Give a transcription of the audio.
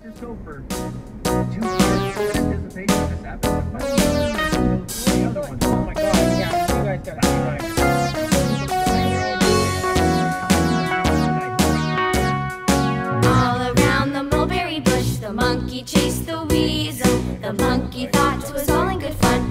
or so for 2 years in anticipation of this episode. But the other one. Oh my god, yeah, you guys gotta be right. All around the mulberry bush, the monkey chased the weasel. The monkey thought 'twas all in good fun.